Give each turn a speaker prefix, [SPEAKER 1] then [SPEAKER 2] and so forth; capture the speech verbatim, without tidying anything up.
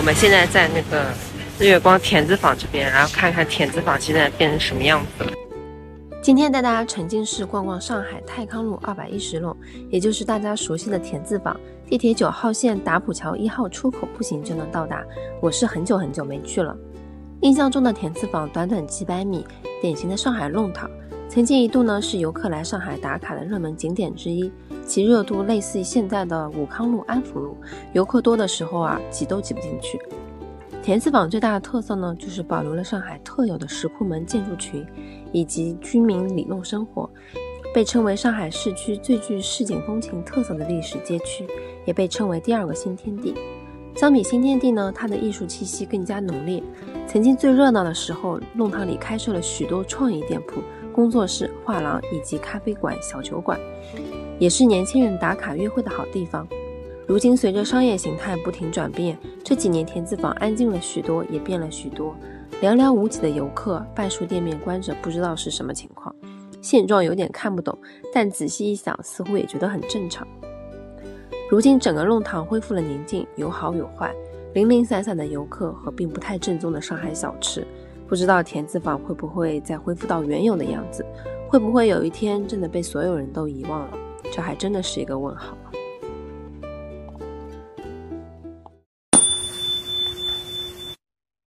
[SPEAKER 1] 们现在在那个日月光田子坊这边，然后看看田子坊现在变成什么样子了。
[SPEAKER 2] 今天带大家沉浸式逛逛上海泰康路二百一十弄，也就是大家熟悉的田子坊，地铁九号线打浦桥一号出口步行就能到达。我是很久很久没去了。印象中的田子坊短短几百米，典型的上海弄堂，曾经一度呢是游客来上海打卡的热门景点之一，其热度类似于现在的武康路、安福路，游客多的时候啊挤都挤不进去。田子坊最大的特色呢，就是保留了上海特有的石库门建筑群以及居民里弄生活，被称为上海市区最具市井风情特色的历史街区，也被称为第二个新天地。相比新天地呢，它的艺术气息更加浓烈。曾经最热闹的时候，弄堂里开设了许多创意店铺、工作室、画廊以及咖啡馆、小酒馆，也是年轻人打卡约会的好地方。如今随着商业形态不停转变，这几年田子坊安静了许多，也变了许多，寥寥无几的游客，半数店面关着，不知道是什么情况。现状有点看不懂，但仔细一想，似乎也觉得很正常。如今整个弄堂恢复了宁静，有好有坏，零零散散的游客和并不太正宗的上海小吃，不知道田子坊会不会再恢复到原有的样子，会不会有一天真的被所有人都遗忘了，这还真的是一个问号。